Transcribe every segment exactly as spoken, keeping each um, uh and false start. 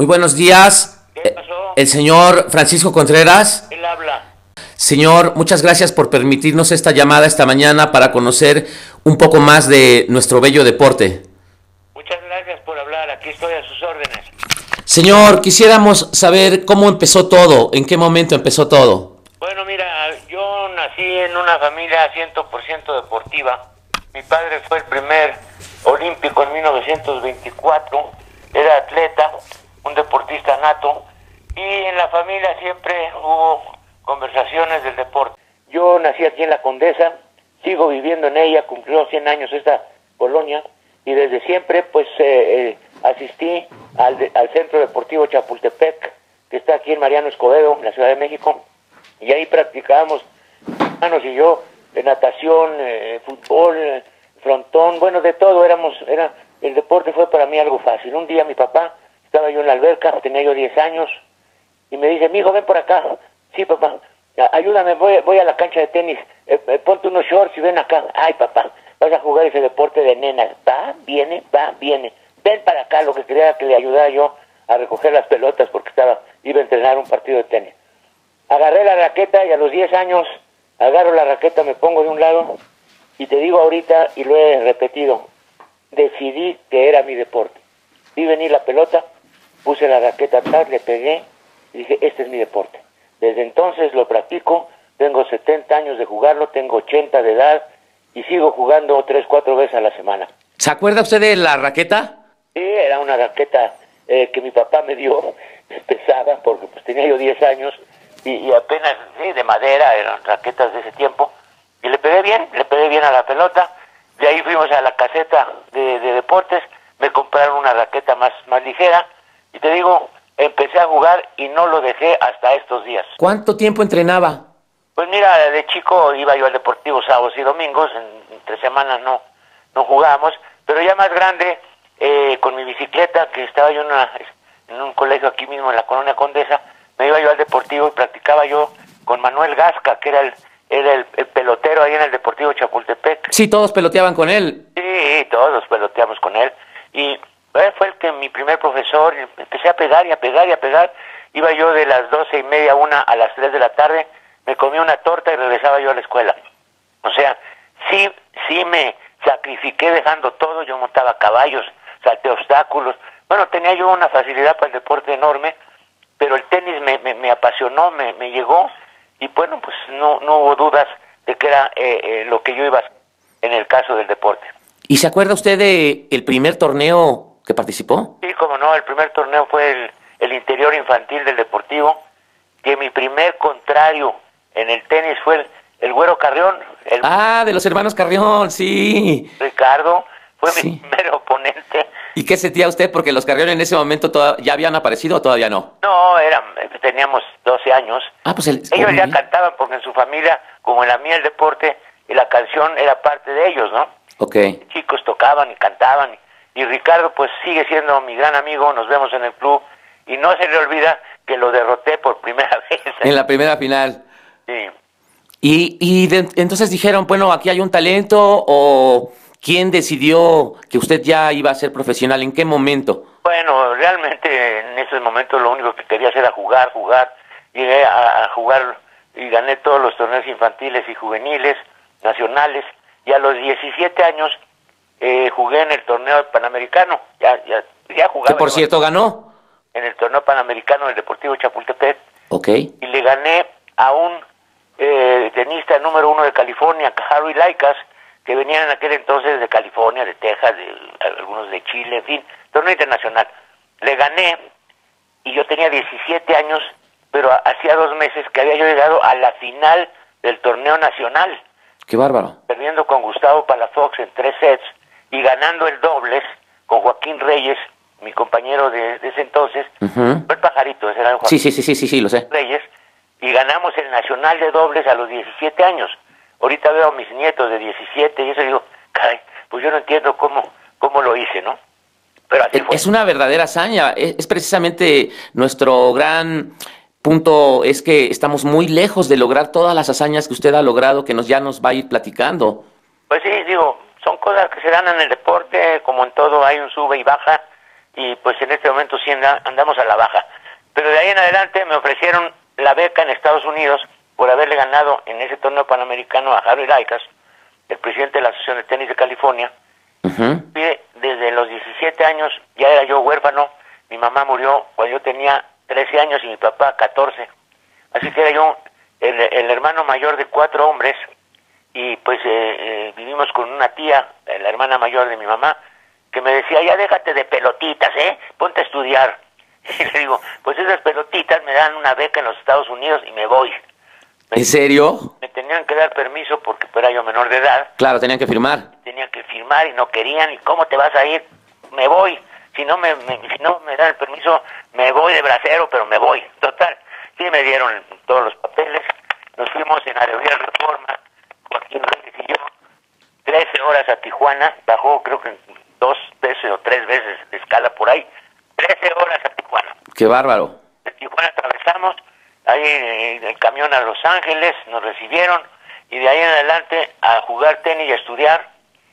Muy buenos días. ¿Qué Eh, pasó? El señor Francisco Contreras. Él habla. Señor, muchas gracias por permitirnos esta llamada esta mañana para conocer un poco más de nuestro bello deporte. Muchas gracias por hablar. Aquí estoy a sus órdenes. Señor, quisiéramos saber cómo empezó todo, en qué momento empezó todo. Bueno, mira, yo nací en una familia cien por ciento deportiva. Mi padre fue el primer olímpico en mil novecientos veinticuatro. Era atleta, un deportista nato. Y en la familia siempre hubo conversaciones del deporte. Yo nací aquí en La Condesa, sigo viviendo en ella, cumplió cien años esta colonia. Y desde siempre, pues, eh, eh, asistí al, de, al Centro Deportivo Chapultepec, que está aquí en Mariano Escobedo, en la Ciudad de México. Y ahí practicábamos, hermanos y yo, de natación, eh, fútbol, eh, frontón, bueno, de todo. Éramos, era, el deporte fue para mí algo fácil. Un día mi papá, estaba yo en la alberca, tenía yo diez años, y me dice, mijo, ven por acá. Sí, papá, ayúdame, voy, voy a la cancha de tenis, eh, eh, ponte unos shorts y ven acá. Ay, papá, vas a jugar ese deporte de nenas. Va, viene, va, viene. Ven para acá, lo que quería era que le ayudara yo a recoger las pelotas porque estaba, iba a entrenar un partido de tenis. Agarré la raqueta y a los diez años agarro la raqueta, me pongo de un lado y te digo ahorita, y lo he repetido, decidí que era mi deporte. Vi venir la pelota, puse la raqueta atrás, le pegué y dije, este es mi deporte. Desde entonces lo practico, tengo setenta años de jugarlo, tengo ochenta de edad y sigo jugando tres, cuatro veces a la semana. ¿Se acuerda usted de la raqueta? Sí, era una raqueta eh, que mi papá me dio, pesada, porque pues tenía yo diez años, y, y apenas, sí, de madera, eran raquetas de ese tiempo, y le pegué bien, le pegué bien a la pelota. De ahí fuimos a la caseta de, de deportes, me compraron una raqueta más, más ligera, y te digo, empecé a jugar y no lo dejé hasta estos días. ¿Cuánto tiempo entrenaba? Pues mira, de chico iba yo al deportivo sábados y domingos, en, entre semanas no, no jugábamos, pero ya más grande, eh, con mi bicicleta, que estaba yo en, una, en un colegio aquí mismo en la Colonia Condesa, me iba yo al deportivo y practicaba yo con Manuel Gasca, que era el, era el, el pelotero ahí en el Deportivo Chapultepec. Sí, todos peloteaban con él. Sí, todos peloteamos con él, y eh, fue el que mi primer profesor, empecé a pegar y a pegar y a pegar, iba yo de las doce y media, una a las tres de la tarde, me comía una torta y regresaba yo a la escuela. O sea, sí, sí me sacrifiqué dejando todo, yo montaba caballos, salté obstáculos, bueno, tenía yo una facilidad para el deporte enorme, pero el tenis me, me, me apasionó, me, me llegó, y bueno, pues no, no hubo dudas de que era eh, eh, lo que yo iba a hacer en el caso del deporte. ¿Y se acuerda usted de el primer torneo que participó? Sí, como no, el primer torneo fue el, el interior infantil del Deportivo, que mi primer contrario en el tenis fue el, el Güero Carrión. El Ah, de los hermanos Carrión, sí. Ricardo fue Sí. mi primer oponente. ¿Y qué sentía usted? Porque los Carrión en ese momento toda- ya habían aparecido o todavía no. No, eran, teníamos doce años. Ah, pues el... Ellos oh, ya bien. cantaban porque en su familia, como en la mía el deporte, y la canción era parte de ellos, ¿no? Ok. Chicos tocaban y cantaban. Y Ricardo pues sigue siendo mi gran amigo, nos vemos en el club. Y no se le olvida que lo derroté por primera vez. En la primera final. Sí. Y, y de- entonces dijeron, bueno, aquí hay un talento, o ¿quién decidió que usted ya iba a ser profesional? ¿En qué momento? Bueno, realmente en ese momento lo único que quería hacer era jugar, jugar. Llegué a, a jugar y gané todos los torneos infantiles y juveniles, nacionales. Y a los diecisiete años eh, jugué en el torneo panamericano. Ya, ya, ya jugaba. Que por yo cierto ganó. en el torneo panamericano del Deportivo Chapultepec. Ok. Y le gané a un eh, tenista número uno de California, Harry Laikas, que venían en aquel entonces de California, de Texas, de, algunos de Chile, en fin, torneo internacional. Le gané y yo tenía diecisiete años, pero hacía dos meses que había yo llegado a la final del torneo nacional, Qué bárbaro. perdiendo con Gustavo Palafox en tres sets y ganando el dobles con Joaquín Reyes, mi compañero de, de ese entonces, Ujú. no el pajarito, ese era Sí, Joaquín sí, sí, sí, sí, sí, lo sé. Reyes, y ganamos el nacional de dobles a los diecisiete años. Ahorita veo a mis nietos de diecisiete y eso digo, caray, pues yo no entiendo cómo, cómo lo hice, ¿no? Pero así fue. Es una verdadera hazaña. Es, es precisamente nuestro gran punto, es que estamos muy lejos de lograr todas las hazañas que usted ha logrado, que nos ya nos va a ir platicando. Pues sí, digo, son cosas que se dan en el deporte, como en todo hay un sube y baja, y pues en este momento sí anda, andamos a la baja. Pero de ahí en adelante me ofrecieron la beca en Estados Unidos por haberle ganado en ese torneo panamericano a Harry Laikas, el presidente de la Asociación de Tenis de California. Uh-huh. Desde los diecisiete años ya era yo huérfano, mi mamá murió cuando yo tenía trece años y mi papá catorce. Así que era yo el, el hermano mayor de cuatro hombres, y pues eh, eh, vivimos con una tía, la hermana mayor de mi mamá, que me decía, ya déjate de pelotitas, ¿eh? Ponte a estudiar. Y le digo, pues esas pelotitas me dan una beca en los Estados Unidos y me voy. ¿En serio? Me tenían que dar permiso porque era yo menor de edad. Claro, tenían que firmar. Tenían que firmar y no querían. ¿Y cómo te vas a ir? Me voy. Si no me, me, si no me dan el permiso, me voy de bracero, pero me voy. Total, sí me dieron todos los papeles. Nos fuimos en Aerolínea Reforma, Joaquín Reyes y yo, trece horas a Tijuana. Bajó creo que dos veces o tres veces de escala por ahí. trece horas a Tijuana. ¡Qué bárbaro! De Tijuana atravesamos, ahí en el camión a Los Ángeles, nos recibieron, y de ahí en adelante a jugar tenis y a estudiar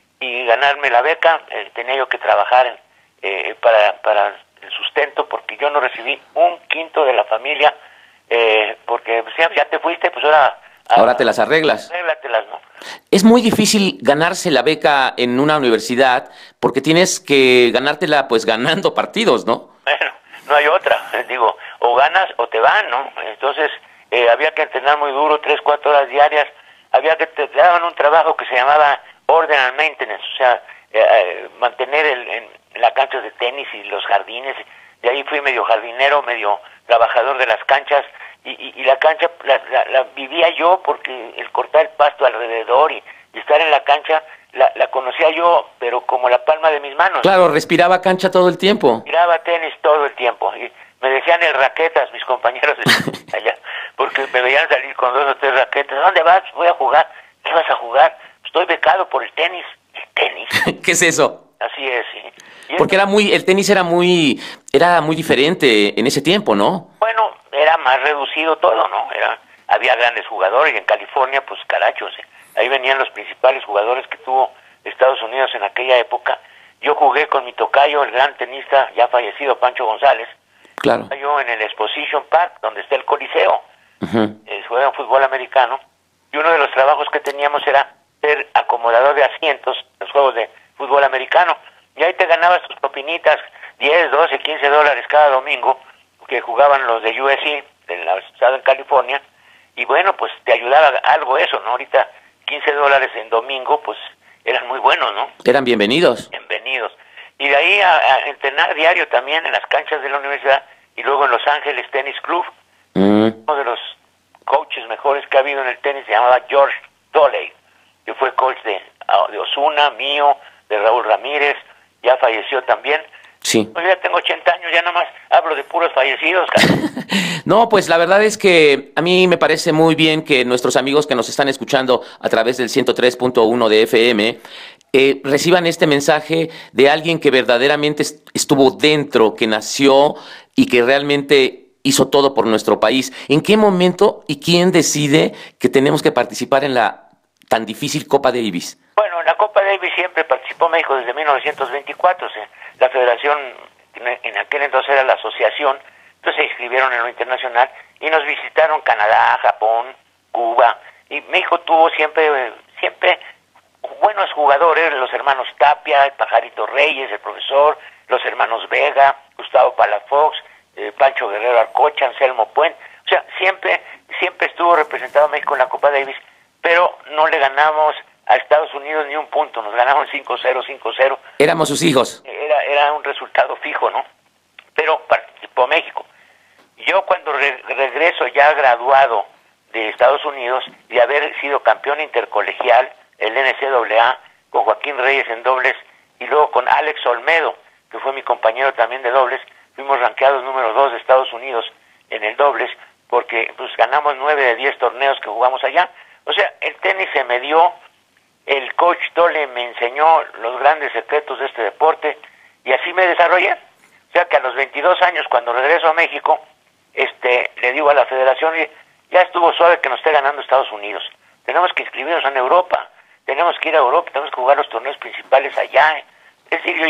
y ganarme la beca. Eh, tenía yo que trabajar en, eh, para, para el sustento, porque yo no recibí un quinto de la familia, eh, porque pues, ya, ya te fuiste, pues ahora... Ahora te las arreglas. Arréglatelas, ¿no? Es muy difícil ganarse la beca en una universidad porque tienes que ganártela pues ganando partidos, ¿no? Bueno, no hay otra. Digo, o ganas o te van, ¿no? Entonces, eh, había que entrenar muy duro, tres, cuatro horas diarias. Había que te daban un trabajo que se llamaba Order and Maintenance, o sea, eh, eh, mantener el, en la cancha de tenis y los jardines. De ahí fui medio jardinero, medio trabajador de las canchas. Y, y, y la cancha la, la, la vivía yo, porque el cortar el pasto alrededor y, y estar en la cancha la, la conocía yo, pero como la palma de mis manos. Claro, respiraba cancha todo el tiempo. Respiraba tenis todo el tiempo. Y me decían el raquetas mis compañeros de allá, porque me veían salir con dos o tres raquetas. ¿Dónde vas? Voy a jugar. ¿Qué vas a jugar? Estoy becado por el tenis. ¿El tenis? ¿Qué es eso? Así es, sí. Y porque era muy, el tenis era muy, era muy diferente en ese tiempo, ¿no? Bueno, era más reducido todo, ¿no? Era, había grandes jugadores, y en California, pues carachos, ¿eh? Ahí venían los principales jugadores que tuvo Estados Unidos en aquella época. Yo jugué con mi tocayo, el gran tenista ya fallecido, Pancho González. Claro. Yo en el Exposition Park, donde está el Coliseo. Uh-huh. eh, juega fútbol americano. Y uno de los trabajos que teníamos era ser acomodador de asientos en los juegos de fútbol americano. Y ahí te ganabas tus propinitas, diez, doce, quince dólares cada domingo, que jugaban los de U S C, del estado en California, y bueno, pues te ayudaba algo eso, ¿no? Ahorita quince dólares en domingo, pues eran muy buenos, ¿no? Eran bienvenidos. Bienvenidos. Y de ahí a, a entrenar diario también en las canchas de la universidad, y luego en Los Ángeles Tennis Club. Mm. Uno de los coaches mejores que ha habido en el tenis se llamaba George Doley, que fue coach de, de Osuna, mío, de Raúl Ramírez, ya falleció también. Sí. Pues ya tengo ochenta años, ya nomás hablo de puros fallecidos. No, pues la verdad es que a mí me parece muy bien que nuestros amigos que nos están escuchando a través del ciento tres punto uno de F M eh, reciban este mensaje de alguien que verdaderamente estuvo dentro, que nació y que realmente hizo todo por nuestro país. ¿En qué momento y quién decide que tenemos que participar en la tan difícil Copa Davis? Bueno, en la Copa Davis siempre participó México desde mil novecientos veinticuatro. ¿sí? La federación, en aquel entonces era la asociación, entonces se inscribieron en lo internacional y nos visitaron Canadá, Japón, Cuba. Y México tuvo siempre, siempre buenos jugadores, los hermanos Tapia, el Pajarito Reyes, el profesor, los hermanos Vega, Gustavo Palafox, eh, Pancho Guerrero Arcocha, Anselmo Puente. O sea, siempre, siempre estuvo representado México en la Copa Davis, pero no le ganamos a Estados Unidos ni un punto, nos ganaron cinco cero, cinco cero. Éramos sus hijos. Era, era un resultado fijo, ¿no? Pero participó México. Yo cuando re regreso ya graduado de Estados Unidos, de haber sido campeón intercolegial, el N C A A, con Joaquín Reyes en dobles, y luego con Alex Olmedo, que fue mi compañero también de dobles, fuimos rankeados número dos de Estados Unidos en el dobles, porque pues ganamos nueve de diez torneos que jugamos allá. O sea, el tenis se me dio, el coach Dole me enseñó los grandes secretos de este deporte, y así me desarrollé. O sea que a los veintidós años, cuando regreso a México, este, le digo a la federación, ya estuvo suave que nos esté ganando Estados Unidos. Tenemos que inscribirnos en Europa, tenemos que ir a Europa, tenemos que jugar los torneos principales allá. Es decir, yo ya,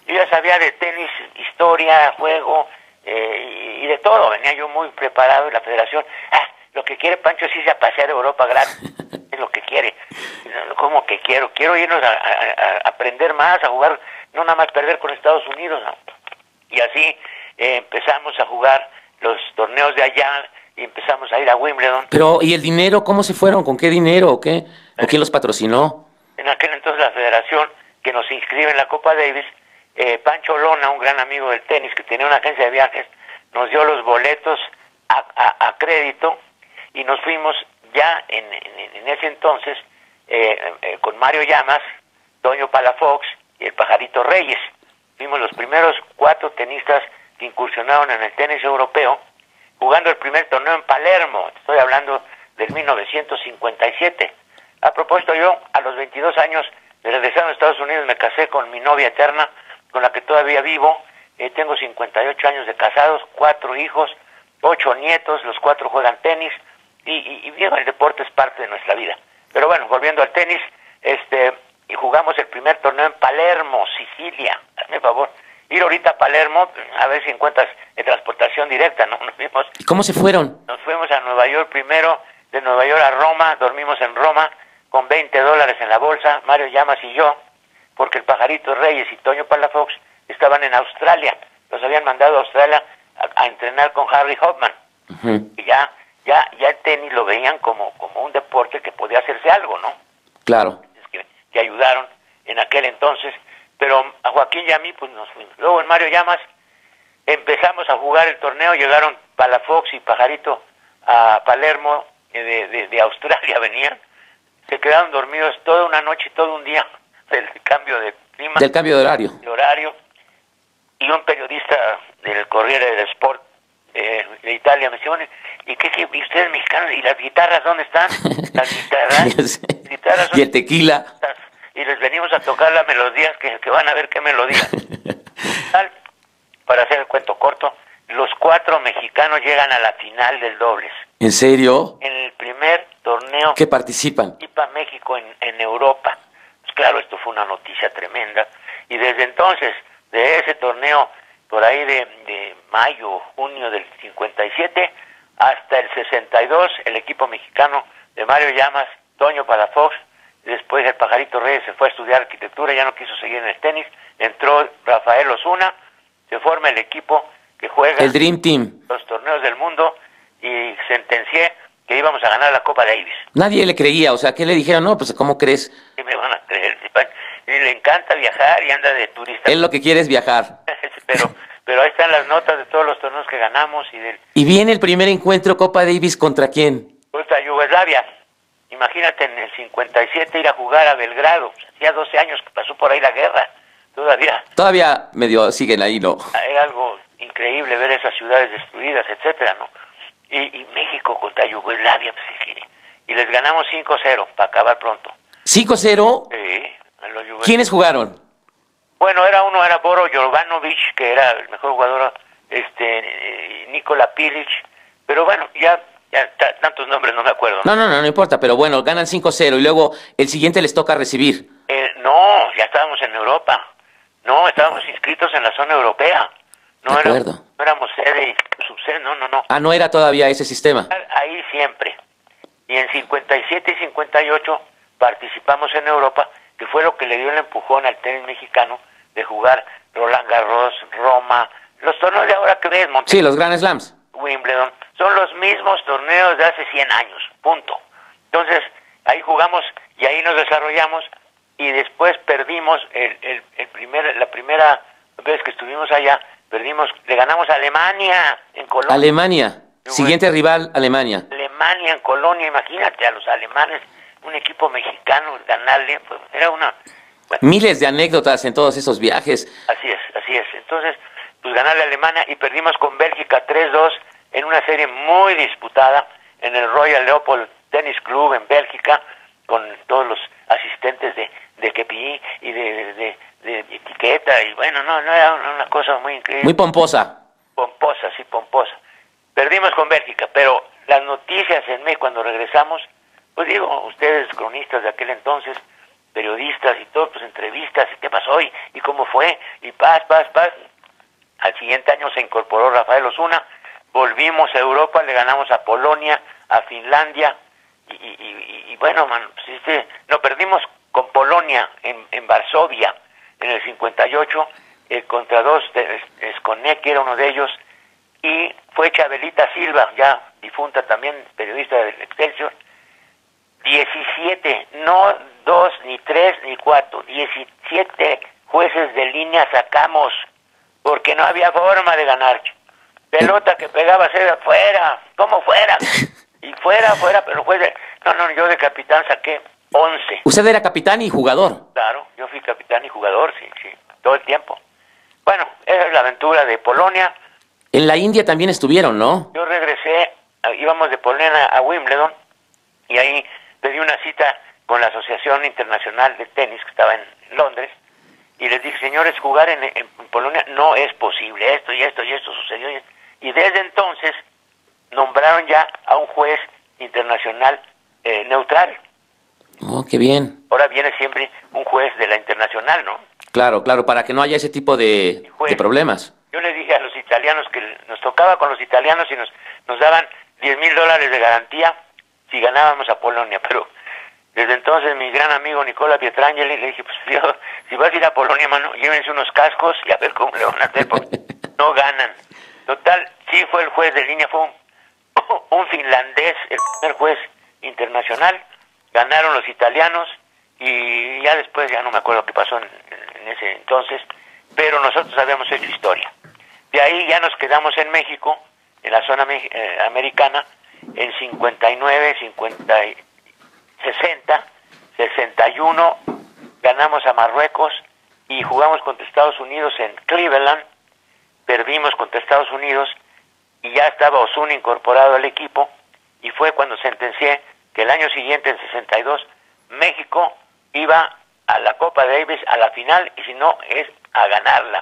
Yo ya sabía de tenis, historia, juego, eh, y, y de todo. Venía yo muy preparado en la federación. Ah, lo que quiere Pancho es irse a pasear a Europa gratis. Es lo que quiere. ¿Cómo que quiero? Quiero irnos a, a, a aprender más, a jugar, no nada más perder con Estados Unidos, ¿no? Y así eh, empezamos a jugar los torneos de allá y empezamos a ir a Wimbledon. Pero, ¿y el dinero? ¿Cómo se fueron? ¿Con qué dinero o qué? ¿O quién los patrocinó? En aquel entonces la federación que nos inscribe en la Copa Davis, eh, Pancho Lona, un gran amigo del tenis que tenía una agencia de viajes, nos dio los boletos a, a, a crédito y nos fuimos ya en, en, en ese entonces eh, eh, con Mario Llamas, Toño Palafox y el Pajarito Reyes. Fuimos los primeros cuatro tenistas que incursionaron en el tenis europeo, jugando el primer torneo en Palermo. Estoy hablando del mil novecientos cincuenta y siete. A propósito, yo a los veintidós años de regresar a Estados Unidos me casé con mi novia eterna, con la que todavía vivo. Eh, tengo cincuenta y ocho años de casados, cuatro hijos, ocho nietos, los cuatro juegan tenis, y, y, y bien, el deporte es parte de nuestra vida. Pero bueno, volviendo al tenis, este, y jugamos el primer torneo en Palermo, Sicilia. Hazme favor, ir ahorita a Palermo, a ver si encuentras en transportación directa, ¿no? Nos fuimos, ¿Cómo se fueron? nos fuimos a Nueva York primero, de Nueva York a Roma, dormimos en Roma con veinte dólares en la bolsa, Mario Llamas y yo, porque el Pajarito Reyes y Toño Palafox estaban en Australia, los habían mandado a Australia a, a entrenar con Harry Hoffman. Uh-huh. Y ya, ya, ya el tenis lo veían como, como un deporte que podía hacerse algo, ¿no? Claro. Es que, que ayudaron en aquel entonces, pero a Joaquín y a mí pues nos fuimos. Luego en Mario Llamas empezamos a jugar el torneo, llegaron Palafox y Pajarito a Palermo, eh, de, de, de Australia venían, se quedaron dormidos toda una noche, todo un día del cambio de clima. Del cambio de horario. De horario. Y un periodista del Corriere del Sport eh, de Italia me dice, bueno, ¿y qué, qué, y ustedes mexicanos? ¿Y las guitarras dónde están? Las guitarras. guitarras y el tequila. Y les venimos a tocar las melodías que, que van a ver qué melodías. Tal, para hacer el cuento corto, los cuatro mexicanos llegan a la final del dobles. ¿En serio? En el primer torneo que participan. Participa México en, en Europa. Pues claro, esto fue una noticia tremenda. Y desde entonces, de ese torneo, por ahí de, de mayo, junio del cincuenta y siete, hasta el sesenta y dos, el equipo mexicano de Mario Llamas, Toño Palafox, después el Pajarito Reyes se fue a estudiar arquitectura, ya no quiso seguir en el tenis, entró Rafael Osuna, se forma el equipo que juega el Dream Team, los torneos del mundo, y sentencié que íbamos a ganar la Copa Davis. Nadie le creía, o sea, ¿qué le dijeron? No, pues ¿cómo crees? ¿Qué me van a creer? Y le encanta viajar y anda de turista. Él lo que quiere es viajar. pero pero ahí están las notas de todos los torneos que ganamos. Y del... ¿Y viene el primer encuentro Copa Davis contra quién? Contra Yugoslavia. Imagínate en el cincuenta y siete ir a jugar a Belgrado. Hacía doce años que pasó por ahí la guerra. Todavía. Todavía medio siguen ahí, ¿no? Era algo increíble ver esas ciudades destruidas, etcétera, ¿no? Y, y México contra Yugoslavia, pues, y les ganamos cinco cero para acabar pronto. ¿cinco cero? Sí. ¿Quiénes jugaron? Bueno, era uno, era Boro Jovanovic, que era el mejor jugador, este, eh, Nikola Pilic, pero bueno, ya, ya tantos nombres no me acuerdo. No, no, no, no importa, pero bueno, ganan cinco cero y luego el siguiente les toca recibir. Eh, no, ya estábamos en Europa, no, estábamos inscritos en la zona europea, no, era, no éramos sede y subsede, no, no, no. Ah, no era todavía ese sistema. Ahí siempre, y en cincuenta y siete y cincuenta y ocho participamos en Europa, que fue lo que le dio el empujón al tenis mexicano de jugar Roland Garros, Roma, los torneos de ahora que ves, Monte sí, los Grand Slams, Wimbledon, son los mismos torneos de hace cien años, punto. Entonces, ahí jugamos y ahí nos desarrollamos y después perdimos el, el, el primer, la primera vez que estuvimos allá, perdimos, le ganamos a Alemania en Colonia. Alemania, siguiente rival, Alemania. Alemania en Colonia, imagínate a los alemanes, un equipo mexicano, ganarle, pues era una... Bueno, miles de anécdotas en todos esos viajes. Así es, así es. Entonces, pues ganarle a Alemania y perdimos con Bélgica tres dos en una serie muy disputada en el Royal Leopold Tennis Club en Bélgica, con todos los asistentes de, de Kepi y de, de, de, de etiqueta, y bueno, no, no era una cosa muy increíble. Muy pomposa. Pomposa, sí, pomposa. Perdimos con Bélgica, pero las noticias en México cuando regresamos, pues digo, ustedes cronistas de aquel entonces, periodistas y todo, pues entrevistas, y qué pasó, y, y cómo fue, y paz, paz, paz. Al siguiente año se incorporó Rafael Osuna, volvimos a Europa, le ganamos a Polonia, a Finlandia, y, y, y, y bueno, man, pues este, no perdimos con Polonia en, en Varsovia en el cincuenta y ocho, eh, contra dos, Skonek, que era uno de ellos, y fue Chabelita Silva, ya difunta también, periodista del Excelsior, diecisiete, no dos, ni tres, ni cuatro, diecisiete jueces de línea sacamos, porque no había forma de ganar. Pelota que pegaba era fuera, ¿cómo fuera? Y fuera, fuera, pero fue de... No, no, yo de capitán saqué once. ¿Usted era capitán y jugador? Claro, yo fui capitán y jugador, sí, sí, todo el tiempo. Bueno, esa es la aventura de Polonia. En la India también estuvieron, ¿no? Yo regresé, íbamos de Polonia a Wimbledon, y ahí pedí una cita con la Asociación Internacional de Tenis, que estaba en Londres, y les dije, señores, jugar en, en Polonia no es posible, esto y esto y esto sucedió. Y desde entonces nombraron ya a un juez internacional eh, neutral. Oh, qué bien. Ahora viene siempre un juez de la internacional, ¿no? Claro, claro, para que no haya ese tipo de, de problemas. Yo les dije a los italianos que nos tocaba con los italianos y nos, nos daban diez mil dólares de garantía si ganábamos a Polonia, pero desde entonces mi gran amigo Nicola Pietrangeli le dije, pues yo, si vas a ir a Polonia, mano, llévense unos cascos y a ver cómo le van a hacer, porque no ganan. Total, sí fue el juez de línea, fue un, un finlandés, el primer juez internacional, ganaron los italianos y ya después ya no me acuerdo qué pasó en, en ese entonces, pero nosotros habíamos hecho historia. De ahí ya nos quedamos en México, en la zona eh, americana, en cincuenta y nueve, cincuenta, sesenta, sesenta y uno, ganamos a Marruecos y jugamos contra Estados Unidos en Cleveland, perdimos contra Estados Unidos y ya estaba Osuna incorporado al equipo, y fue cuando sentencié que el año siguiente, en sesenta y dos, México iba a la Copa Davis a la final, y si no es a ganarla.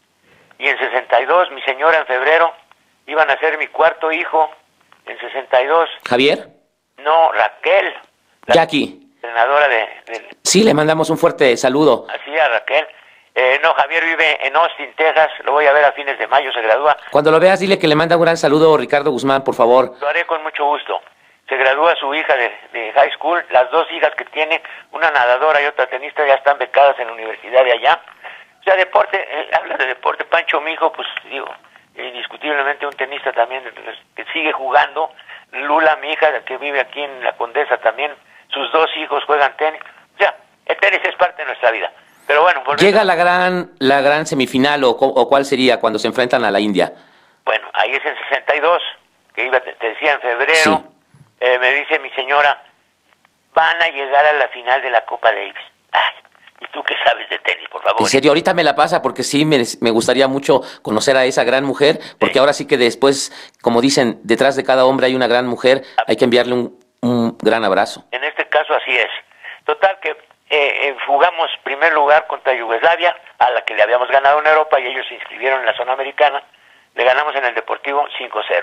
Y en sesenta y dos, mi señora en febrero, iban a ser mi cuarto hijo, en sesenta y dos. ¿Javier? No, Raquel. La Jackie. Entrenadora de, de... Sí, le mandamos un fuerte saludo. Así a Raquel. Eh, no, Javier vive en Austin, Texas, lo voy a ver a fines de mayo, se gradúa. Cuando lo veas, dile que le manda un gran saludo Ricardo Guzmán, por favor. Lo haré con mucho gusto. Se gradúa su hija de, de high school, las dos hijas que tiene, una nadadora y otra tenista, ya están becadas en la universidad de allá. O sea, deporte, eh, habla de deporte. Pancho, mi hijo, pues digo, indiscutiblemente un tenista también que sigue jugando. Lula, mi hija, que vive aquí en la Condesa también, sus dos hijos juegan tenis. O sea, el tenis es parte de nuestra vida. Pero bueno, volviendo. ¿Llega la gran la gran semifinal o, o cuál sería cuando se enfrentan a la India? Bueno, ahí es en sesenta y dos, que iba, te, te decía, en febrero. Sí. Eh, me dice mi señora, van a llegar a la final de la Copa Davis. Ay, ¿y tú qué sabes de tenis, por favor? En serio, ahorita me la pasa porque sí me, me gustaría mucho conocer a esa gran mujer, porque sí. Ahora sí que después, como dicen, detrás de cada hombre hay una gran mujer, hay que enviarle un, un gran abrazo. En este caso así es. Total que eh, eh, jugamos primer lugar contra Yugoslavia, a la que le habíamos ganado en Europa, y ellos se inscribieron en la zona americana. Le ganamos en el Deportivo cinco cero.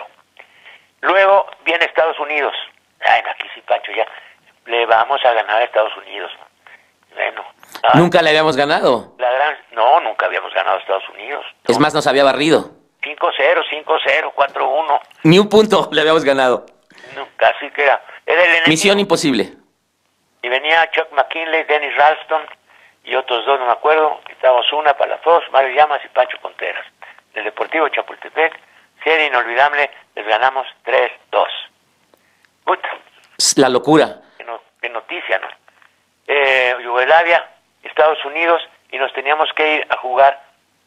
Luego viene Estados Unidos. Ay, aquí sí, Pancho, ya. Le vamos a ganar a Estados Unidos. Bueno. Ah, ¿Nunca le habíamos ganado? La gran... No, nunca habíamos ganado a Estados Unidos. No. Es más, nos había barrido. cinco cero, cinco cero, cuatro uno. Ni un punto le habíamos ganado. No, casi que era... era el enemigo. Misión imposible. Y venía Chuck McKinley, Dennis Ralston y otros dos, no me acuerdo. Estaba Osuna, Palafox, Mario Llamas y Pancho Contreras. Del Deportivo Chapultepec, serie inolvidable, les ganamos tres dos. Puta. La locura. Qué, no, qué noticia, ¿no? Eh, Yugoslavia, Estados Unidos, y nos teníamos que ir a jugar.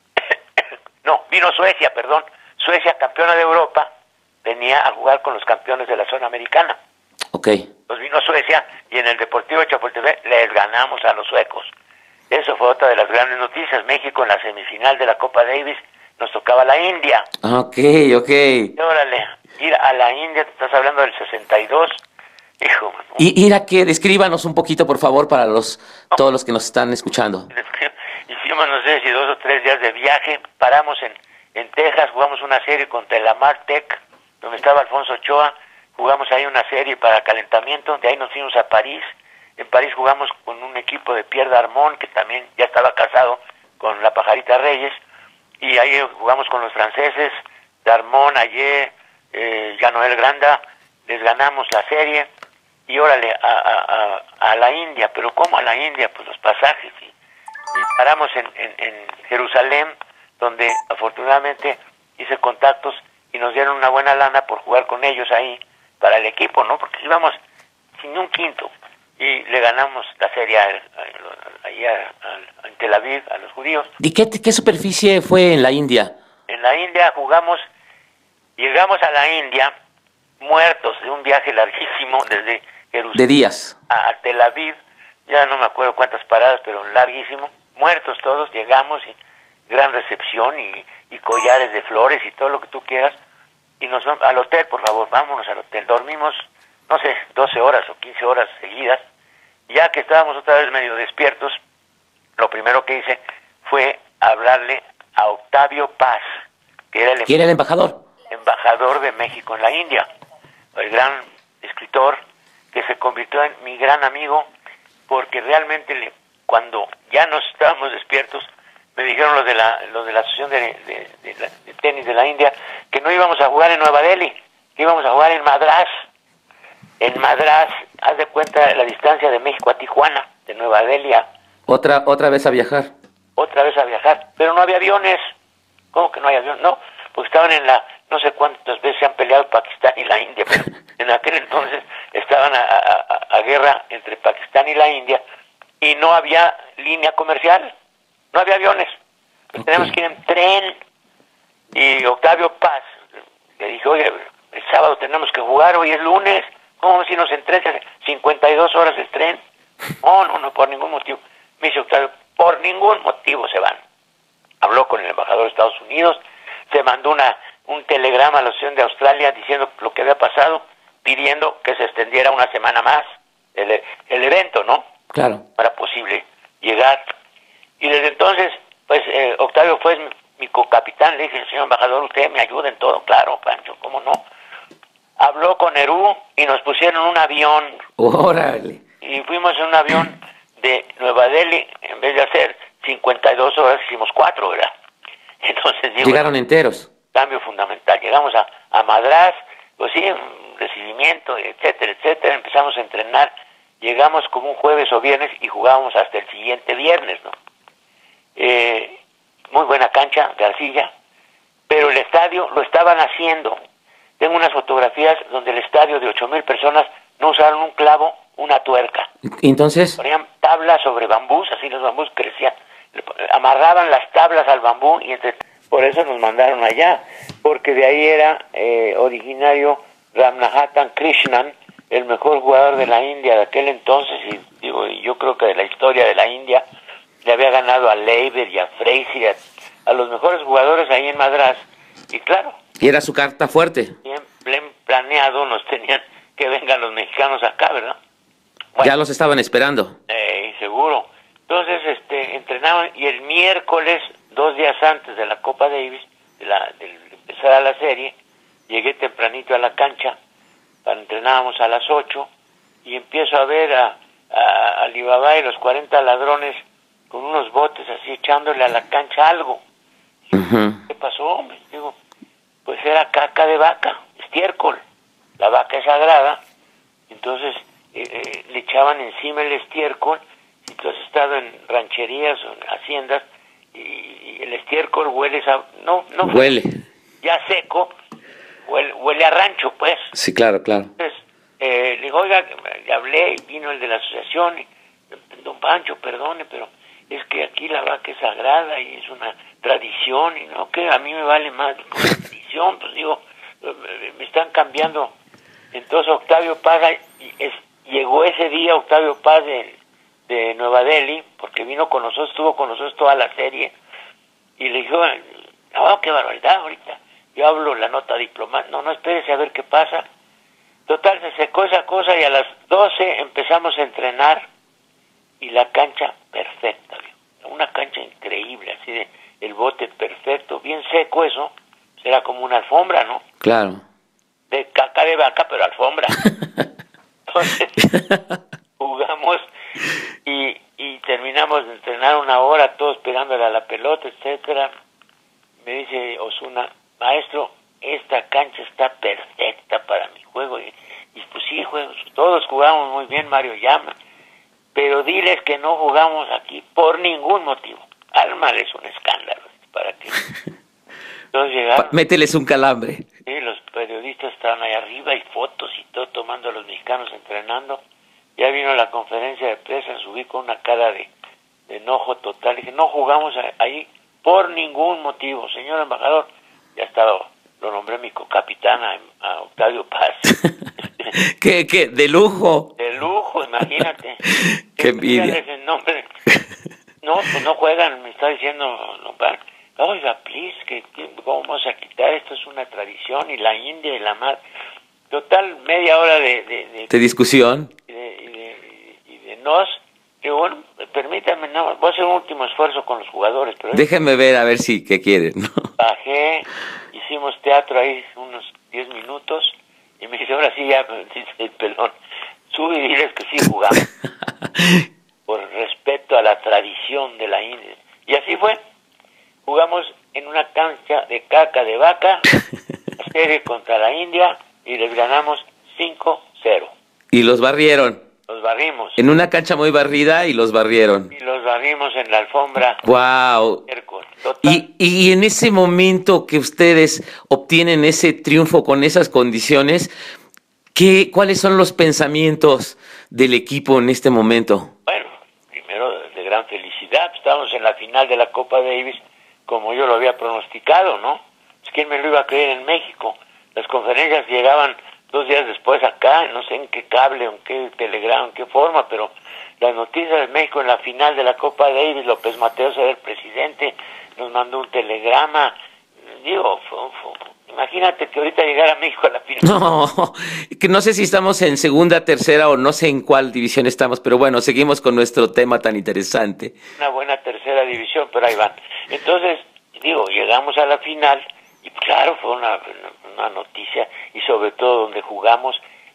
No, vino Suecia, perdón. Suecia, campeona de Europa, venía a jugar con los campeones de la zona americana. Ok. Nos vino Suecia y en el Deportivo Chapultepec les ganamos a los suecos. Eso fue otra de las grandes noticias. México en la semifinal de la Copa Davis, nos tocaba la India. Ok, ok. Y órale, ir a la India, te estás hablando del sesenta y dos. Hijo, man. Y ir a que descríbanos un poquito, por favor, para los no. todos los que nos están escuchando. Hicimos, no sé si dos o tres días de viaje, paramos en, en Texas, jugamos una serie contra el Lamar Tech, donde estaba Alfonso Ochoa, jugamos ahí una serie para calentamiento, de ahí nos fuimos a París, En París jugamos con un equipo de Pierre Darmon, que también ya estaba casado con la Pajarita Reyes, y ahí jugamos con los franceses, Darmon, Ayer, eh, Jean-Noël Granda, les ganamos la serie, y órale, a, a, a, a la India. ¿Pero cómo a la India? Pues los pasajes, y, y paramos en, en, en Jerusalén, donde afortunadamente hice contactos y nos dieron una buena lana por jugar con ellos ahí, para el equipo, ¿no? Porque íbamos sin un quinto, y le ganamos la serie ahí en Tel Aviv a los judíos. ¿Y qué, qué superficie fue en la India? En la India jugamos, llegamos a la India muertos de un viaje larguísimo desde Jerusalén de días a, a Tel Aviv, ya no me acuerdo cuántas paradas, pero larguísimo, muertos todos, llegamos y gran recepción y, y collares de flores y todo lo que tú quieras, y nos vamos al hotel, por favor, vámonos al hotel. Dormimos, no sé, doce horas o quince horas seguidas. Ya que estábamos otra vez medio despiertos, lo primero que hice fue hablarle a Octavio Paz, que era el, ¿Quién era el embajador? embajador de México en la India, el gran escritor que se convirtió en mi gran amigo, porque realmente le, cuando ya nos estábamos despiertos, me dijeron los de la, los de la Asociación de, de, de, de, de Tenis de la India que no íbamos a jugar en Nueva Delhi, que íbamos a jugar en Madrás. En Madrás, haz de cuenta la distancia de México a Tijuana, de Nueva Delhi a... Otra, otra vez a viajar. Otra vez a viajar, pero no había aviones. ¿Cómo que no hay aviones? No, pues estaban en la... No sé cuántas veces se han peleado Pakistán y la India, pero en aquel entonces estaban a, a, a guerra entre Pakistán y la India, y no había línea comercial, no había aviones. Okay. Tenemos que ir en tren. Y Octavio Paz le dije, oye, el sábado tenemos que jugar, hoy es lunes, ¿cómo si nos entrenan cincuenta y dos horas el tren? No, no, no, por ningún motivo. Me dice Octavio, por ningún motivo se van. Habló con el embajador de Estados Unidos, se mandó una un telegrama a la Asociación de Australia diciendo lo que había pasado, pidiendo que se extendiera una semana más el, el evento, ¿no? Claro. Para posible llegar. Y desde entonces, pues, eh, Octavio fue mi, mi co-capitán. Le dije, señor embajador, usted me ayuda en todo. Claro, Pancho, ¿cómo no? Habló con Nerú y nos pusieron un avión. ¡Órale! Y fuimos en un avión de Nueva Delhi, en vez de hacer cincuenta y dos horas, hicimos cuatro, ¿verdad? Entonces, digo, llegaron enteros. Cambio fundamental. Llegamos a, a Madrás, pues sí, recibimiento, etcétera, etcétera. Empezamos a entrenar. Llegamos como un jueves o viernes y jugábamos hasta el siguiente viernes, ¿no? Eh, muy buena cancha de arcilla, pero el estadio lo estaban haciendo. Tengo unas fotografías donde el estadio de ocho mil personas no usaron un clavo, una tuerca. Entonces ponían tablas sobre bambús, así los bambús crecían, amarraban las tablas al bambú y entre... por eso nos mandaron allá, porque de ahí era eh, originario Ramnahatan Krishnan, el mejor jugador de la India de aquel entonces, y digo, yo creo que de la historia de la India. Le había ganado a Leiber y a Frazier, a, a los mejores jugadores ahí en Madrás, y claro, y era su carta fuerte. Bien, bien planeado, nos tenían que vengan los mexicanos acá, ¿verdad? Bueno, ya los estaban esperando. Eh, seguro. Entonces, este, entrenaban, y el miércoles, dos días antes de la Copa Davis, de, la, de empezar la serie, llegué tempranito a la cancha, para entrenábamos a las ocho, y empiezo a ver a, a, a Alibaba y los cuarenta ladrones con unos botes así echándole a la cancha algo. Uh-huh. ¿Qué pasó, hombre? Digo, pues era caca de vaca, estiércol. La vaca es sagrada, entonces eh, eh, le echaban encima el estiércol. Si tú has estado en rancherías o en haciendas y, y el estiércol huele, a, no, no huele, ya seco, huele, huele a rancho, pues. Sí, claro, claro. Entonces, eh, le digo, oiga, le hablé, y vino el de la asociación, y, don Pancho, perdone, pero es que aquí la vaca es sagrada y es una tradición, y no, que a mí me vale más la tradición, pues digo, me están cambiando. Entonces Octavio Paz, es, llegó ese día Octavio Paz de, de Nueva Delhi, porque vino con nosotros, estuvo con nosotros toda la serie, y le dijo, no, qué barbaridad, ahorita yo hablo la nota diplomática, no, no, espérese a ver qué pasa. Total, se secó esa cosa y a las doce empezamos a entrenar, y la cancha perfecta, una cancha increíble, así de el bote perfecto, bien seco eso, era como una alfombra, ¿no? Claro. De caca de vaca, pero alfombra. Entonces, jugamos terminamos de entrenar una hora, todos pegándole a la pelota, etcétera. Me dice Osuna, maestro, esta cancha está perfecta para mi juego. Y, y pues sí, juegos, todos jugamos muy bien, Mario llama, pero diles que no jugamos aquí por ningún motivo. Ármales un escándalo, ¿para qué? Entonces llegaron, mételes un calambre. Sí, los periodistas estaban ahí arriba y fotos y todo, tomando a los mexicanos entrenando. Ya vino la conferencia de prensa, subí con una cara de, de enojo total. Dije, no jugamos ahí por ningún motivo. Señor embajador, ya estaba, lo nombré mi cocapitán a, a Octavio Paz. ¿Qué, qué? ¿De lujo? De lujo, imagínate. Qué envidia. El nombre. No, pues no juegan, me está diciendo, no, oiga, please, que cómo vamos a quitar, esto es una tradición, y la India y la mar. Total, media hora de... De, de, de discusión. Y de, y de, y de nos. Digo, bueno, permítame, no, voy a hacer un último esfuerzo con los jugadores. Pero déjenme ver a ver si, qué quieren, ¿no? Bajé, hicimos teatro ahí unos diez minutos, y me dice, ahora sí ya, dice el pelón, sube y diles que sí jugamos. Por respeto a la tradición de la India. Y así fue. Jugamos en una cancha de caca de vaca, la serie contra la India, y les ganamos cinco cero. Y los barrieron. Los barrimos. En una cancha muy barrida y los barrieron. Y los barrimos en la alfombra. ¡Wow! Y, y en ese momento que ustedes obtienen ese triunfo con esas condiciones, ¿qué, ¿cuáles son los pensamientos del equipo en este momento? Bueno, primero de gran felicidad. Estamos en la final de la Copa Davis, como yo lo había pronosticado, ¿no? Es que me lo iba a creer en México. Las conferencias llegaban dos días después acá, no sé en qué cable, en qué telegrama, en qué forma, pero las noticias de México en la final de la Copa Davis, López Mateos era el presidente, nos mandó un telegrama. Digo, fue, fue, imagínate que ahorita llegara a México a la final. No, que no sé si estamos en segunda, tercera o no sé en cuál división estamos, pero bueno, seguimos con nuestro tema tan interesante. Una buena tercera división, pero ahí van. Entonces, digo, llegamos a la final y claro, fue una, una noticia, y sobre todo donde jugamos,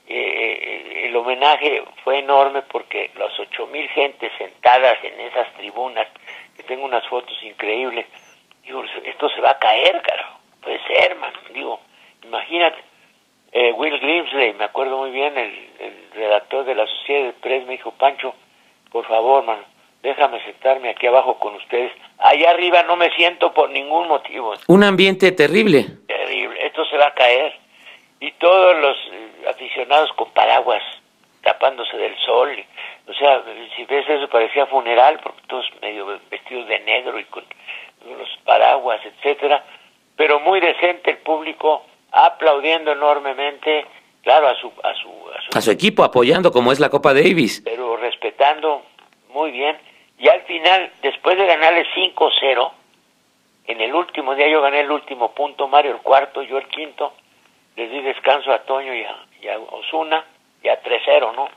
eh, el homenaje fue enorme porque las ocho mil gentes sentadas en esas tribunas, que tengo unas fotos increíbles, digo, esto se va a caer, carajo, puede ser, man, digo, imagínate, eh, Will Grimsley, me acuerdo muy bien, el, el redactor de la Associated Press me dijo, Pancho, por favor, man, déjame sentarme aquí abajo con ustedes. Allá arriba no me siento por ningún motivo. Un ambiente terrible. Terrible. Esto se va a caer. Y todos los eh, aficionados con paraguas, tapándose del sol. O sea, si ves eso parecía funeral, porque todos medio vestidos de negro y con los paraguas, etcétera. Pero muy decente el público, aplaudiendo enormemente, claro, a su a su a su, a su equipo, apoyando como es la Copa Davis. Pero respetando muy bien. Y al final, después de ganarle cinco cero, en el último día yo gané el último punto, Mario el cuarto, yo el quinto, les di descanso a Toño y a, y a Osuna, ya tres cero, ¿no?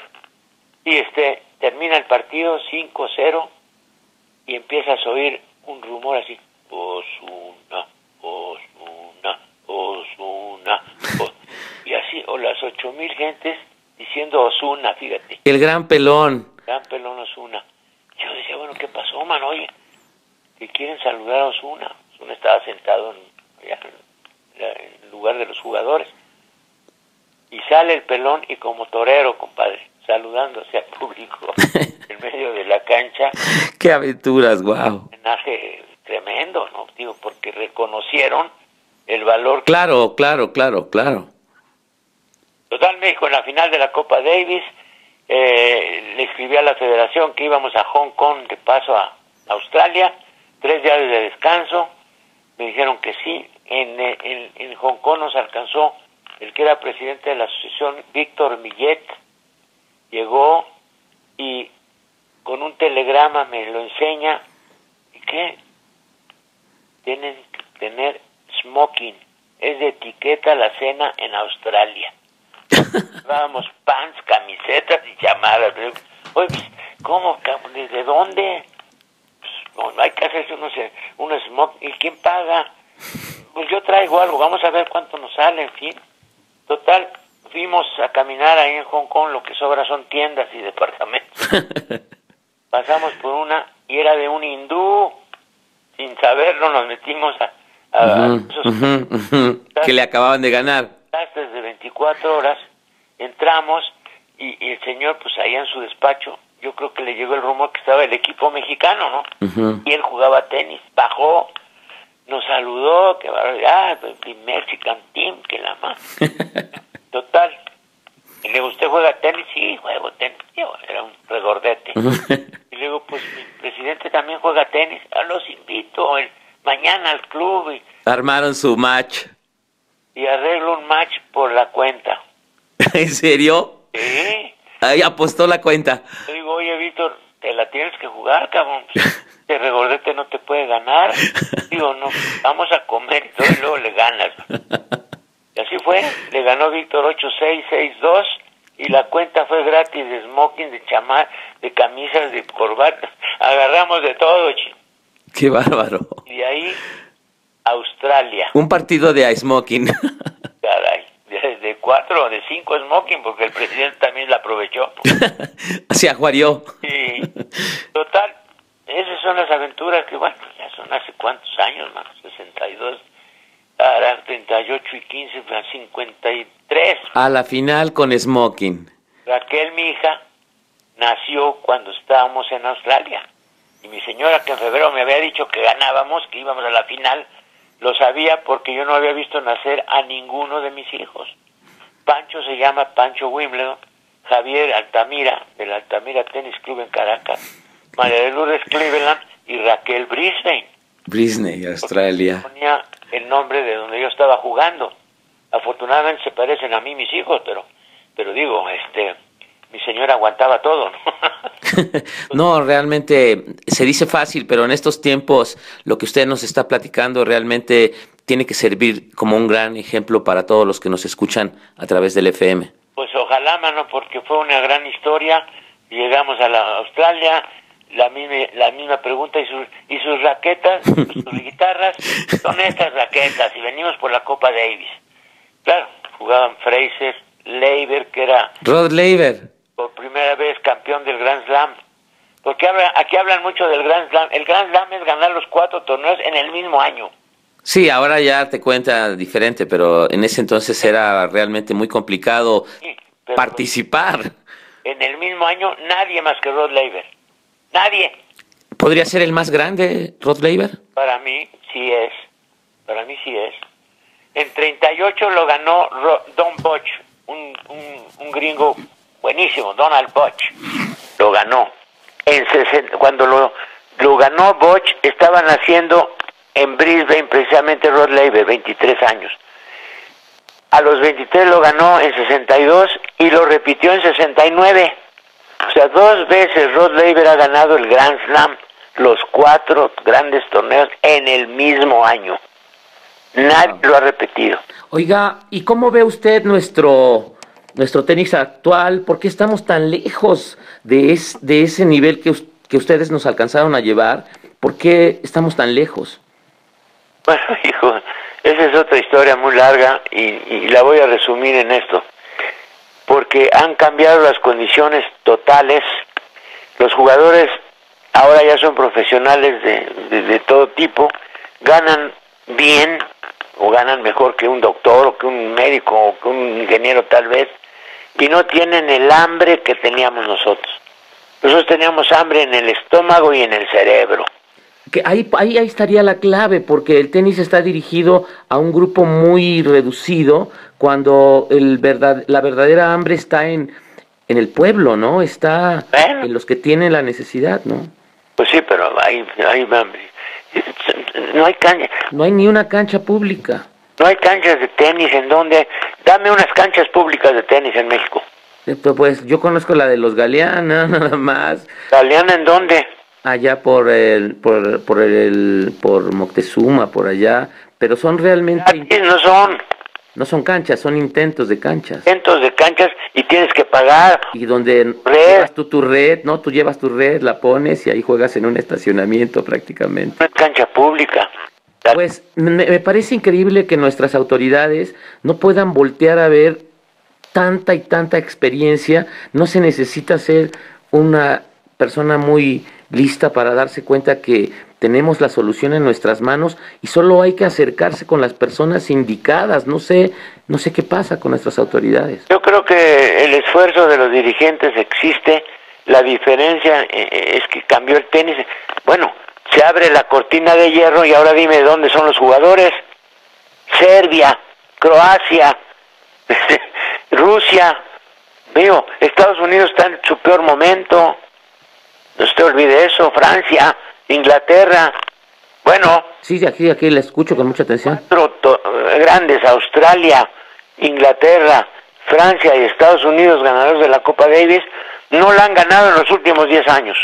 Y este, termina el partido cinco cero y empiezas a oír un rumor así, Osuna, Osuna, Osuna, Osuna, y así, o las ocho mil gentes diciendo Osuna, fíjate. El gran pelón. Gran pelón Osuna. Yo decía, bueno, ¿qué pasó, man? Oye, que quieren saludar a Osuna. Osuna estaba sentado en, ya, en lugar de los jugadores. Y sale el pelón y como torero, compadre, saludándose al público en medio de la cancha. ¡Qué aventuras, guau! Un homenaje tremendo, ¿no? Digo, porque reconocieron el valor. Claro, claro, claro, claro. Total, México en la final de la Copa Davis. Eh, le escribí a la federación que íbamos a Hong Kong de paso a Australia, tres días de descanso, me dijeron que sí. En, en, en Hong Kong nos alcanzó el que era presidente de la asociación, Víctor Millet, llegó y con un telegrama me lo enseña. ¿Y qué? Tienen que tener smoking, es de etiqueta la cena en Australia. Llevábamos pants, camisetas y llamadas. Oye, pues, ¿cómo? ¿Desde dónde? Pues, no hay que hacerse unos, un smoke. ¿Y quién paga? Pues yo traigo algo, vamos a ver cuánto nos sale, en fin. Total, fuimos a caminar ahí en Hong Kong, lo que sobra son tiendas y departamentos. Pasamos por una verlo nos metimos a, a uh-huh, esos uh-huh, uh-huh, que le acababan de ganar. de veinticuatro horas, entramos y, y el señor, pues allá en su despacho, yo creo que le llegó el rumor que estaba el equipo mexicano, ¿no? Uh-huh. Y él jugaba tenis, bajó, nos saludó, que ah, the Mexican team, que la más. Total. Y le digo, ¿usted juega tenis? Sí, juego tenis. Yo, era un regordete. Y le digo, pues mi presidente también juega tenis. Ah, los invito el, mañana al club. Y, armaron su match. Y arreglo un match por la cuenta. ¿En serio? Sí. Ahí apostó la cuenta. Le digo, oye, Víctor, te la tienes que jugar, cabrón. Este regordete no te puede ganar. Digo, no, vamos a comer y todo, y luego le ganas. Y así fue. Le ganó Víctor ocho seis, seis dos. Y la cuenta fue gratis de smoking, de chamar, de camisas, de corbata. Agarramos de todo, chico. Qué bárbaro. Y de ahí, Australia. Un partido de smoking. Caray. De, de cuatro o de cinco smoking, porque el presidente también la aprovechó. Se ajuarió. Sí. Total, esas son las aventuras que, bueno, ya son hace cuántos años, más, sesenta y dos, ahora treinta y ocho y quince, cincuenta y tres. A la final con smoking. Raquel, mi hija, nació cuando estábamos en Australia. Y mi señora, que en febrero me había dicho que ganábamos, que íbamos a la final, lo sabía porque yo no había visto nacer a ninguno de mis hijos. Pancho se llama Pancho Wimbledon, Javier Altamira, del Altamira Tennis Club en Caracas, María de Lourdes Cleveland y Raquel Brisbane. Brisbane, Australia. Ponía el nombre de donde yo estaba jugando. Afortunadamente se parecen a mí mis hijos, pero, pero digo, este, mi señora aguantaba todo, ¿no? No, realmente se dice fácil, pero en estos tiempos lo que usted nos está platicando realmente tiene que servir como un gran ejemplo para todos los que nos escuchan a través del F M. Pues ojalá, mano, porque fue una gran historia. Llegamos a la Australia, la misma, la misma pregunta, y sus, y sus raquetas, sus guitarras, son estas raquetas, y venimos por la Copa Davis. Claro, jugaban Fraser, Laver, que era... Rod Laver. Por primera vez campeón del Grand Slam. Porque habla, aquí hablan mucho del Grand Slam. El Grand Slam es ganar los cuatro torneos en el mismo año. Sí, ahora ya te cuenta diferente, pero en ese entonces era realmente muy complicado sí, participar. En el mismo año nadie más que Rod Laver. Nadie. ¿Podría ser el más grande, Rod Laver? Para mí sí es. Para mí sí es. En treinta y ocho lo ganó Ro Don Boch, un, un, un gringo buenísimo, Donald Boch. Lo ganó. En sesenta, cuando lo, lo ganó Boch, estaban haciendo en Brisbane precisamente Rod Laver, veintitrés años. A los veintitrés lo ganó en sesenta y dos y lo repitió en sesenta y nueve. O sea, dos veces Rod Laver ha ganado el Grand Slam, los cuatro grandes torneos en el mismo año. Nadie lo ha repetido. Oiga, ¿y cómo ve usted nuestro nuestro tenis actual? ¿Por qué estamos tan lejos de, es, de ese nivel que, que ustedes nos alcanzaron a llevar? ¿Por qué estamos tan lejos? Bueno, hijo, esa es otra historia muy larga y, y la voy a resumir en esto. Porque han cambiado las condiciones totales. Los jugadores ahora ya son profesionales de, de, de todo tipo, ganan bien o ganan mejor que un doctor o que un médico o que un ingeniero tal vez, y no tienen el hambre que teníamos nosotros. Nosotros teníamos hambre en el estómago y en el cerebro. Que ahí, ahí, ahí estaría la clave, porque el tenis está dirigido a un grupo muy reducido, cuando el verdad, la verdadera hambre está en, en el pueblo, ¿no? Está bueno, en los que tienen la necesidad, ¿no? Pues sí, pero hay, hay hambre. No hay cancha. No hay ni una cancha pública. No hay canchas de tenis. ¿En dónde? Dame unas canchas públicas de tenis en México. Pues yo conozco la de los Galeana, nada más. ¿Galeana en dónde? Allá por el, por, por el, por Moctezuma, por allá. Pero son realmente... No son. No son canchas, son intentos de canchas. Intentos de canchas y tienes que pagar. Y donde llevas tú tu red, ¿no? Tú llevas tu red, la pones y ahí juegas en un estacionamiento prácticamente. No es cancha pública. Pues me, me parece increíble que nuestras autoridades no puedan voltear a ver tanta y tanta experiencia. No se necesita ser una persona muy lista para darse cuenta que tenemos la solución en nuestras manos y solo hay que acercarse con las personas indicadas. No sé, no sé qué pasa con nuestras autoridades. Yo creo que el esfuerzo de los dirigentes existe, la diferencia es que cambió el tenis. Bueno, se abre la cortina de hierro y ahora dime dónde son los jugadores. Serbia, Croacia, Rusia, veo, Estados Unidos está en su peor momento, no se te olvide eso, Francia, Inglaterra, bueno. Sí, aquí, aquí le escucho con mucha atención. Cuatro grandes, Australia, Inglaterra, Francia y Estados Unidos, ganadores de la Copa Davis, no la han ganado en los últimos diez años.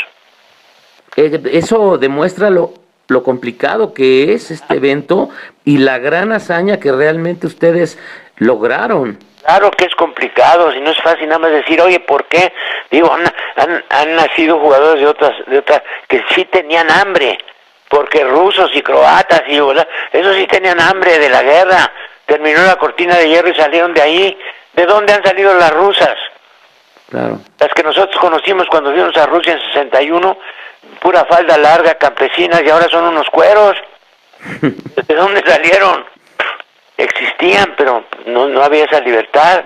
Eh, eso demuestra lo, lo complicado que es este evento y la gran hazaña que realmente ustedes lograron. Claro que es complicado, si no es fácil nada más decir, oye, ¿por qué? Digo, han, han, han nacido jugadores de otras, de otras que sí tenían hambre, porque rusos y croatas y esos sí tenían hambre de la guerra, terminó la cortina de hierro y salieron de ahí. ¿De dónde han salido las rusas? Claro. Las que nosotros conocimos cuando fuimos a Rusia en sesenta y uno, pura falda larga, campesinas, y ahora son unos cueros. ¿De dónde salieron? Existían, pero no, no había esa libertad.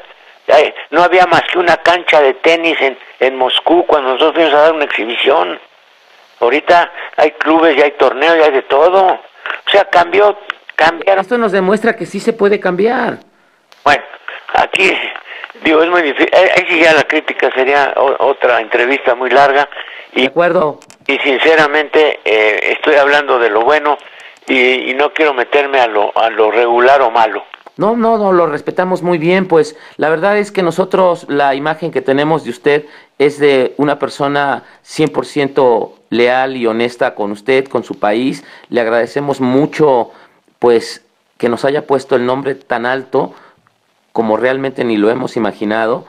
No había más que una cancha de tenis en, en Moscú cuando nosotros fuimos a dar una exhibición. Ahorita hay clubes, ya hay torneos, ya hay de todo. O sea, cambió, cambiaron. Esto nos demuestra que sí se puede cambiar. Bueno, aquí, digo, es muy difícil. Ahí sí ya la crítica sería o, otra entrevista muy larga. Y, de acuerdo. Y sinceramente eh, estoy hablando de lo bueno y, y no quiero meterme a lo, a lo regular o malo. No, no, no, lo respetamos muy bien, pues la verdad es que nosotros la imagen que tenemos de usted es de una persona cien por ciento leal y honesta con usted, con su país. Le agradecemos mucho, pues, que nos haya puesto el nombre tan alto como realmente ni lo hemos imaginado.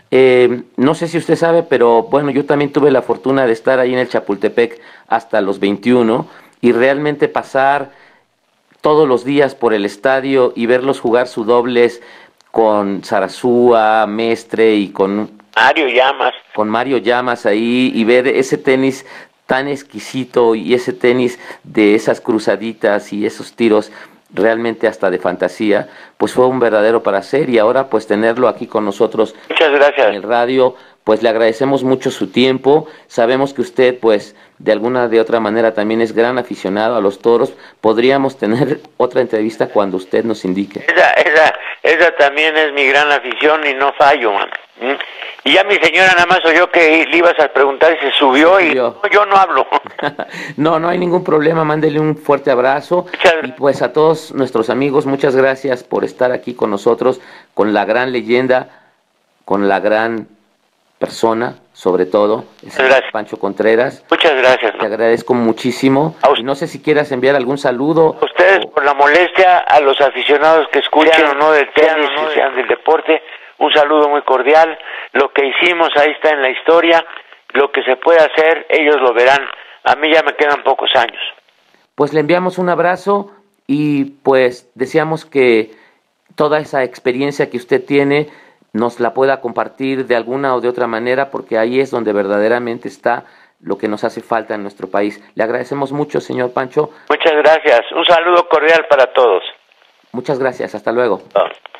Eh, no sé si usted sabe, pero bueno, yo también tuve la fortuna de estar ahí en el Chapultepec hasta los veintiuno y realmente pasar todos los días por el estadio y verlos jugar su dobles con Sarasúa, Mestre y con Mario Llamas. Con Mario Llamas ahí y ver ese tenis tan exquisito y ese tenis de esas cruzaditas y esos tiros realmente hasta de fantasía, pues fue un verdadero placer y ahora pues tenerlo aquí con nosotros. Muchas gracias. En el radio, pues le agradecemos mucho su tiempo, sabemos que usted pues de alguna de otra manera también es gran aficionado a los toros, podríamos tener otra entrevista cuando usted nos indique. Esa, esa, esa también es mi gran afición y no fallo, man. ¿Mm? Y ya mi señora nada más oyó que le ibas a preguntar y se subió y no, yo no hablo. No, no hay ningún problema, mándele un fuerte abrazo. Y pues a todos nuestros amigos, muchas gracias por estar aquí con nosotros, con la gran leyenda, con la gran persona, sobre todo, es Pancho Contreras. Muchas gracias. Te agradezco muchísimo. Y no sé si quieras enviar algún saludo. A ustedes por la molestia, a los aficionados que escuchan o no del tenis, no sean del deporte, un saludo muy cordial. Lo que hicimos ahí está en la historia, lo que se puede hacer, ellos lo verán. A mí ya me quedan pocos años. Pues le enviamos un abrazo y pues deseamos que toda esa experiencia que usted tiene nos la pueda compartir de alguna o de otra manera, porque ahí es donde verdaderamente está lo que nos hace falta en nuestro país. Le agradecemos mucho, señor Pancho. Muchas gracias. Un saludo cordial para todos. Muchas gracias. Hasta luego. Oh.